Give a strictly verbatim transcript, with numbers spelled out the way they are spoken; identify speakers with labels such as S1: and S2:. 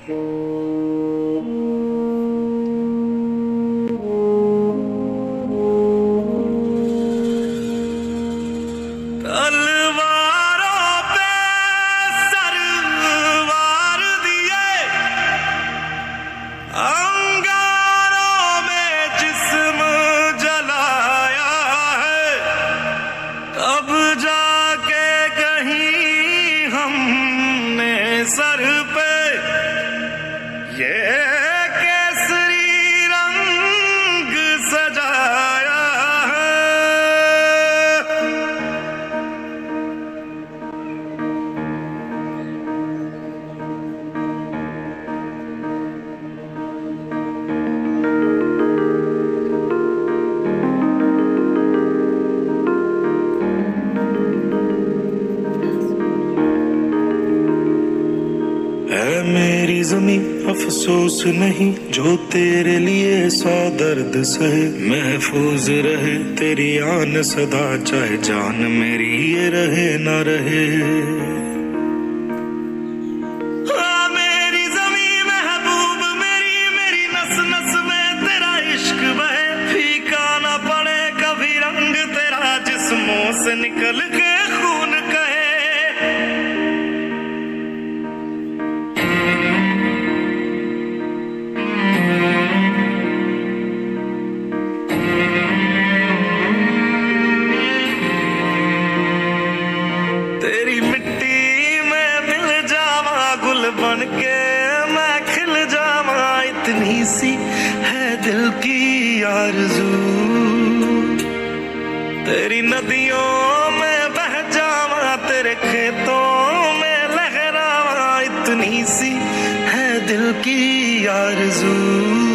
S1: Sir पे ये केसरी रंग सजाया है। है मेरी ज़मीं अफसोस नहीं जो तेरे लिए सौ दर्द सहे, महफूज रहे तेरी आन सदा चाहे जान मेरी ये रहे ना रहे। हाँ मेरी ज़मीं महबूब मेरी, मेरी नस नस में तेरा इश्क बहे, फीका ना पड़े कभी रंग तेरा जिस्मों से निकल के खून कहे। तेरी मिट्टी में मिल जावा गुल बन के मैं खिल जावा, इतनी सी है दिल की आरज़ू। तेरी नदियों में बह जावा तेरे खेतों में लहरावा, इतनी सी है दिल की आरज़ू।